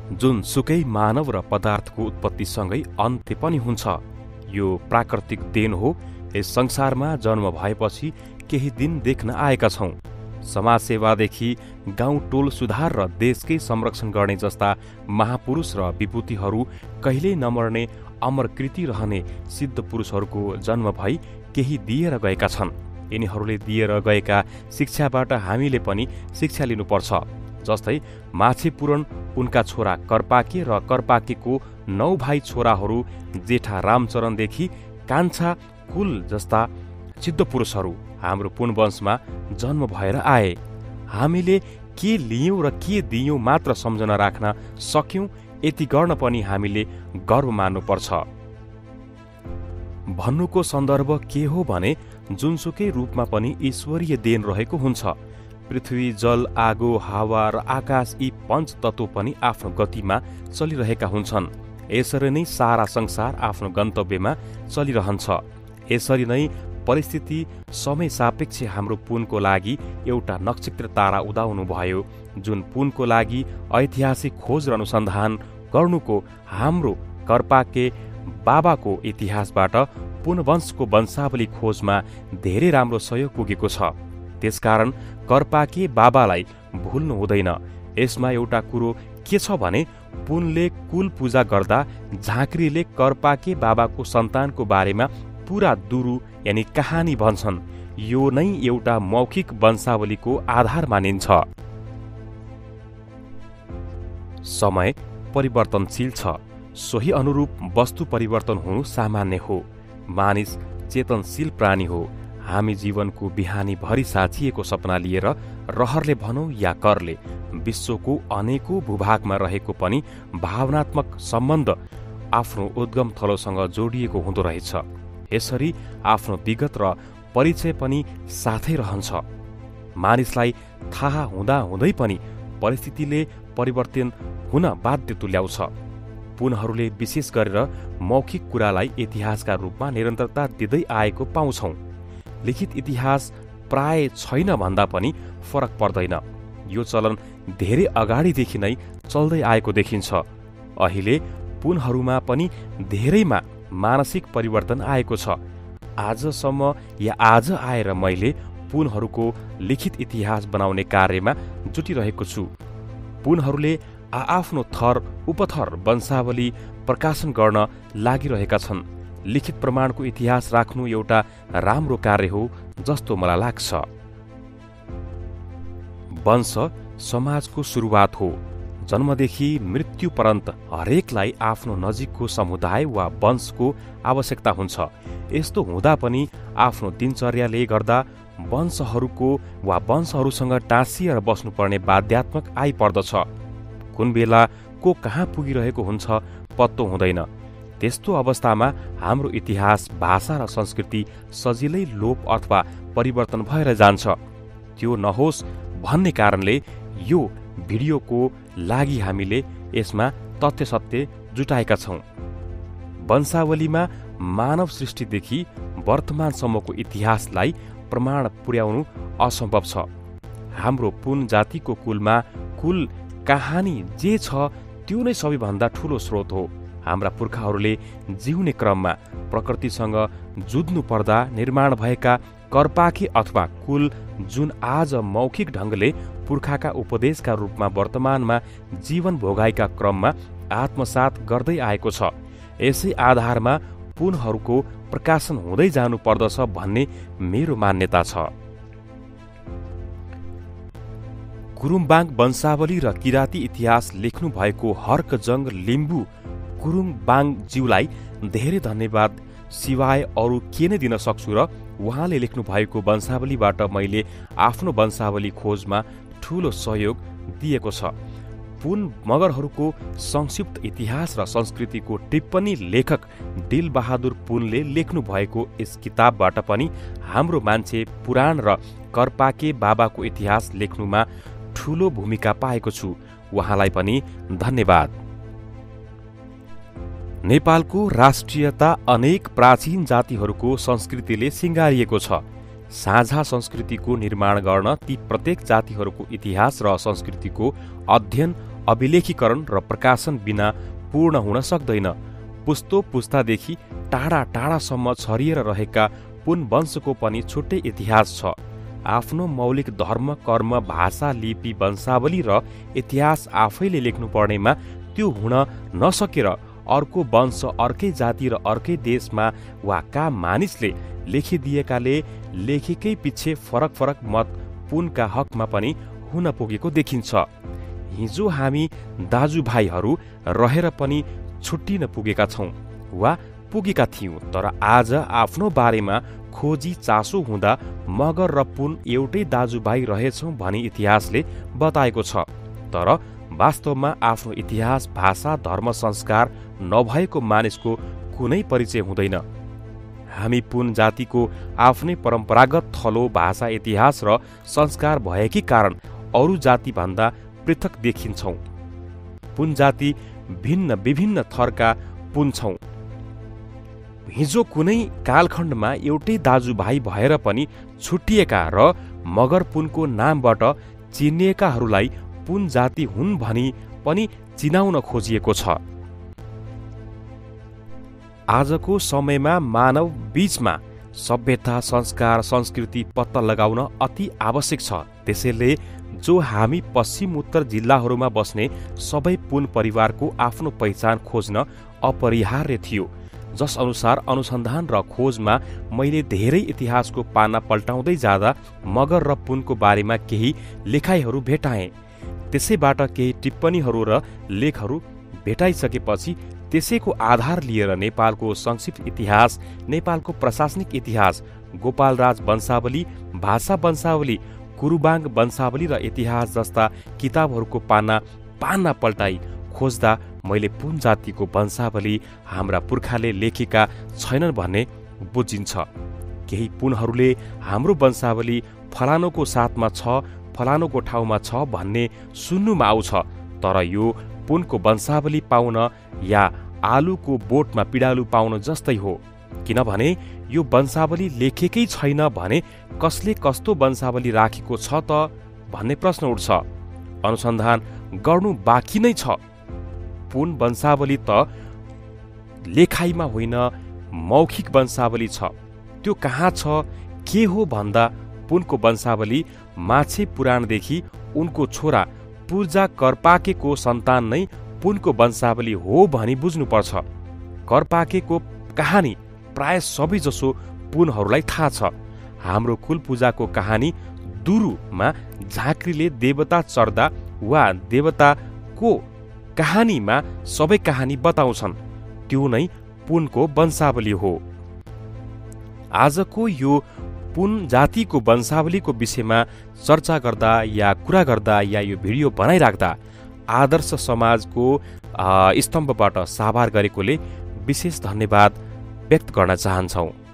जुन सुकै मानव र पदार्थको उत्पत्तिसँगै अन्त्य पनि हुन्छ। यो प्राकृतिक देन हो। यस संसारमा जन्म भएपछि केही दिन देख्न आएका छौं। समाजसेवादेखि गाउँ टोल सुधार र देशकै संरक्षण गर्ने जस्ता महापुरुष र विभूतिहरू कहिल्यै नमर्ने अमर कृति रहने सिद्ध पुरुषहरूको जन्म भई केही दिएर गएका छन्। यिनीहरूले दिएर गएका शिक्षाबाट हामीले पनि शिक्षा लिनुपर्छ। जस्तै माछे पुराण उनका छोरा कर्पाके र कर्पाकेको 9 भाइ छोराहरू जेठा रामचरणदेखि कान्छा कुल जस्ता सिद्ध पुरुषहरू हाम्रो पुनवंशमा जन्म भएर आए। हामीले के लियौं र के दियौं मात्र सम्झना राख्न सक्यौं, यति गर्न पनि हामीले गर्व मान्नुपर्छ। भन्नुको सन्दर्भ के हो भने जुनसुकै रूपमा पनि ईश्वरीय देन रहेको हुन्छ। पृथ्वी, जल, आगो, हावा र आकाश यी पञ्चतत्व पनि आफ्नो गतिमा चलिरहेका हुन्छन्। यसरी नै सारा संसार आफ्नो गन्तव्यमा चलिरहन्छ। यसरी नै परिस्थिति समय सापेक्ष हाम्रो पुनको लागि एउटा नक्षत्र तारा उदाउनु भयो, जुन पुनको लागि ऐतिहासिक खोज र अनुसन्धान गर्नुको हाम्रो कर्पाके बाबाको इतिहासबाट पुनवंशको वंशावली खोजमा धेरै राम्रो सहयोग पुगेको छ। त्यसकारण कर्पाके बाबालाई भुल्नु हुँदैन। यसमा एउटा कुरो के छ भने पुनले कुल पूजा गर्दा झाँक्रीले कर्पाके बाबाको सन्तानको बारेमा पूरा दुरु यानी कहानी भन्छन्। यो नै एउटा मौखिक वंशावलीको आधार मानिन्छ। समय परिवर्तनशील छ, सोही अनुरूप वस्तु परिवर्तन हुनु सामान्य हो। मानिस चेतनशील प्राणी हो। हामी जीवनको बिहानी भरि साचिएको सपना लिएर रहरले भनौं या करले विश्वको अनेकौं भूभागमा रहेको पनि भावनात्मक सम्बन्ध आफ्नो उद्गम थलोसँग जोडिएको हुँदो रहेछ। यसरी आफ्नो विगत र परिचय पनि साथै रहन्छ। मानिसलाई थाहा हुँदा हुँदै पनि परिस्थितिले परिवर्तन हुन बाध्य तुल्याउँछ। पुनहरूले विशेष गरेर मौखिक कुरालाई इतिहासका रूपमा निरन्तरता दिँदै आएको पाउँछौं। लिखित इतिहास प्राय छैन भन्दा पनि फरक पर्दैन। यो चलन धेरै अगाडिदेखि नै चल्दै आएको देखिन्छ। अहिले पुनहरूमा पनि धेरैमा मानसिक परिवर्तन आएको छ। आजसम्म या आज आएर मैले पुनहरूको लिखित इतिहास बनाउने कार्यमा जुटिरहेको छु। पुनहरूले आआफ्नो थर उपथर वंशावली प्रकाशन गर्न लागिरहेका छन्। लिखित प्रमाणको इतिहास राख्नु एउटा राम्रो कार्य हो जस्तो मलाई लाग्छ। वंश समाजको सुरुवात हो। जन्मदेखि मृत्यु पर्यन्त हरेकलाई आफ्नो नजिकको समुदाय वा वंशको आवश्यकता हुन्छ। यस्तो हुँदा पनि आफ्नो दिनचर्याले गर्दा वंशहरूको वा वंशहरूसँग टाँसिएर बस्नुपर्ने बाध्यात्मक आइपर्दछ। कुन बेला को कहाँ पुगिरहेको हुन्छ पत्तो हुँदैन। त्यस्तो अवस्थामा हाम्रो इतिहास, भाषा र संस्कृति सजिलै लोप अथवा परिवर्तन भएर जान्छ। त्यो नहोस् भन्ने कारणले यो भिडियोको लागि हामीले यसमा तथ्य सत्य जुटाएका छौं। वंशावलीमा मानव सृष्टिदेखि वर्तमानसम्मको इतिहासलाई प्रमाण पुर्याउनु असम्भव छ। हाम्रो पुन जातिको कुलमा कुल कहानी जे छ त्यो नै सबैभन्दा ठूलो स्रोत हो। हाम्रा पुर्खाहरूले जिउने क्रममा प्रकृतिसँग जुझ्नु पर्दा निर्माण भएका कर्पाके अथवा कुल जुन आज मौखिक ढंगले पुर्खाका उपदेशका रूपमा वर्तमानमा जीवन भोगाइका क्रममा आत्मसात गर्दै आएको छ। यसै आधारमा पुनहरूको प्रकाशन हुँदै जानु पर्दछ भन्ने मेरो मान्यता छ। कुरुम्बाङ वंशावली र किराती इतिहास लेख्नु भएको हर्कजंग लिम्बू कुरुम्बाङज्यूलाई धेरै धन्यवाद सिवाय अरू के नै दिन सक्छु र उहाँले लेख्नु भएको वंशावलीबाट मैले आफ्नो वंशावली खोजमा ठूलो सहयोग दिएको छ। पुन मगरहरूको संक्षिप्त इतिहास र संस्कृतिको टिप्पणी लेखक दिल बहादुर पुनले लेख्नु भएको यस किताबबाट पनि हाम्रो मान्छे पुराण र कर्पाके बाबाको इतिहास लेख्नुमा ठूलो भूमिका पाएको छु। उहाँलाई पनि धन्यवाद। नेपालको राष्ट्रियता अनेक प्राचीन जातिहरूको संस्कृतिले सिंगारिएको छ। साझा संस्कृतिको निर्माण गर्न ती प्रत्येक जातिहरूको इतिहास र संस्कृतिको अध्ययन अभिलेखीकरण र प्रकाशन बिना पूर्ण हुन सक्दैन। पुस्तो पुस्तादेखि टाढा टाढासम्म छरिएर रहेका पुन वंशको पनि छुट्टै इतिहास छ। आफ्नो मौलिक धर्म, कर्म, भाषा, लिपि, वंशावली र इतिहास आफैले लेख्नु पर्नेमा त्यो हुन नसकेर अर्को वंश, अर्कै जाति र अर्कै देशमा वा का मानिसले लेखिदिएकाले लेखेकै पछि फरक फरक मत पुनका हकमा पनि हुन पुगेको देखिन्छ। हिजो हामी दाजुभाइहरू रहेर पनि छुट्टिन पुगेका छौँ वा पुगेका थियौँ, तर आज आफ्नो बारेमा खोजी चासो हुँदा मगर र पुन एउटै दाजुभाइ रहेछौँ भनी इतिहासले बताएको छ। तर वास्तवमा आफ्नो इतिहास, भाषा, धर्म, संस्कार नभएको मानिसको कुनै परिचय हुँदैन। हामी पुन जातिको आफ्नै परम्परागत थलो, भाषा, इतिहास र संस्कार भएकै कारण अरू जातिभन्दा पृथक देखिन्छौँ। पुन जाति भिन्न विभिन्न थरका पुन छौँ। हिजो कुनै कालखण्डमा एउटै दाजुभाइ भएर पनि छुट्टिएका र मगर पुनको नामबाट चिनिएकाहरूलाई पुन जाति हुन् भनी पनि चिनाउन खोजिएको छ। आजको समयमा मानव बीचमा सभ्यता, संस्कार, संस्कृति पत्ता लगाउन अति आवश्यक छ। त्यसैले जो हामी पश्चिम उत्तर जिल्लाहरूमा बस्ने सबै पुन परिवारको आफ्नो पहिचान खोज्न अपरिहार्य थियो, जस अनुसार अनुसन्धान र खोजमा मैले धेरै इतिहासको पाना पल्टाउँदै जाँदा मगर र पुनको बारेमा केही लेखाइहरू भेटाएँ। त्यसैबाट केही टिप्पणीहरू र लेखहरू भेटाइसकेपछि त्यसैको आधार लिएर नेपालको संक्षिप्त इतिहास, नेपालको प्रशासनिक इतिहास, गोपालराज वंशावली, भाषा वंशावली, कुरुबाङ वंशावली र इतिहास जस्ता किताबहरूको पाना पल्टाई खोज्दा मैले पुन जातिको वंशावली हाम्रा पुर्खाले लेखेका छैनन् भन्ने बुझिन्छ। केही पुनहरूले हाम्रो वंशावली फलानुको साथमा छ, फलानुको ठाउँमा छ भन्ने सुन्नुमा आउँछ, तर यो पुनको वंशावली पाउन या आलुको बोटमा पिडालु पाउन जस्तै हो। किनभने यो वंशावली लेखेकै छैन भने कसले कस्तो वंशावली राखेको छ त भन्ने प्रश्न उठ्छ। अनुसन्धान गर्नु बाँकी नै छ। पुन वंशावली त लेखाइमा होइन, मौखिक वंशावली छ। त्यो कहाँ छ, के हो भन्दा पुनको वंशावली माछे पुराणदेखि उनको छोरा पूर्जा करपाकेको सन्तान नै पुनको वंशावली हो भनी बुझ्नुपर्छ। करपाकेको कहानी प्राय सबैजसो पुनहरूलाई थाहा छ। हाम्रो कुल पूजाको कहानी दुरुमा झाँक्रीले देवता चढ्दा वा देवताको कहानीमा सबै कहानी बताउँछन्, त्यो नै पुनको वंशावली हो। आजको यो पुन जातिको वंशावलीको विषयमा चर्चा गर्दा या कुरा गर्दा या यो भिडियो बनाइराख्दा आदर्श समाजको स्तम्भबाट साभार गरेकोले विशेष धन्यवाद व्यक्त गर्न चाहन्छौँ।